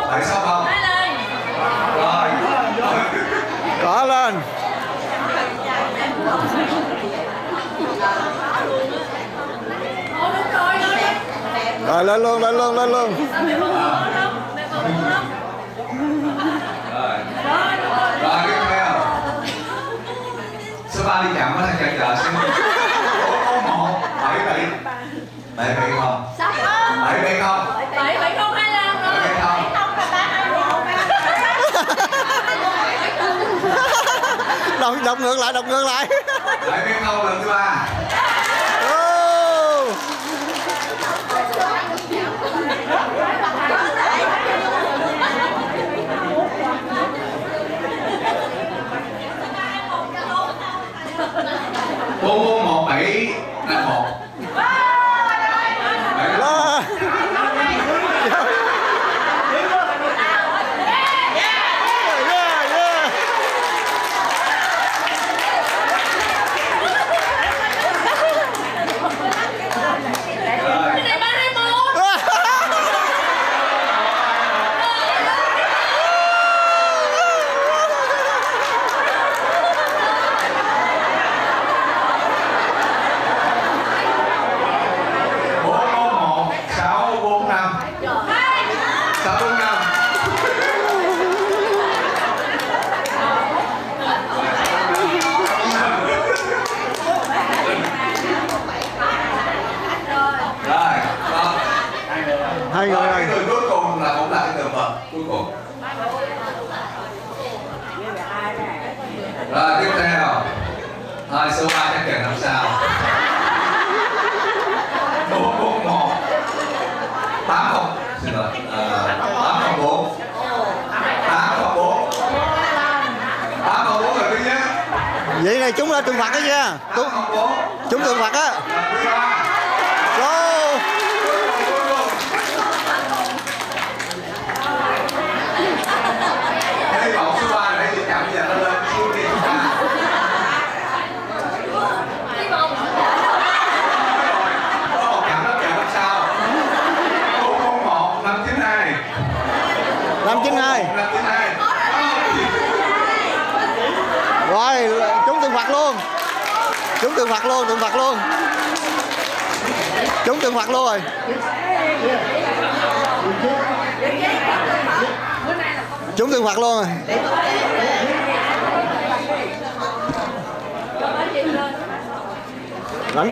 7 6 không? Rồi. Có lên. Rồi lên luôn, lên luôn, lên luôn. Rồi tiếp theo. Số 3 đi chậm quá thằng chờ xem. Có 1 7 7 7 7 không? 7 7 không? 7 7 không 25 rồi. 7 không? Đọc ngược lại, đọc ngược lại. 7 7 không lần thứ 3. Bốn bốn một bảy năm một. Hai người cái người cuối cùng là cũng là cái tượng vật cuối cùng. Rồi tiếp theo. Thôi số 3 chắc chắn làm sao. 441 80 xin lỗi 804 804 804 là thứ nhất. Vậy này chúng là tượng Phật đó nha. Chúng tượng Phật á. Go. Hy vọng số 3 để đi chậm giờ nó lên siêu đi số 3. Có một chậm năm sau. 401 592 592. 592. Rồi, chúng tượng Phật luôn. Chúng tượng Phật luôn, tượng Phật luôn. Chúng tượng Phật luôn rồi. Chúng tượng Phật luôn rồi.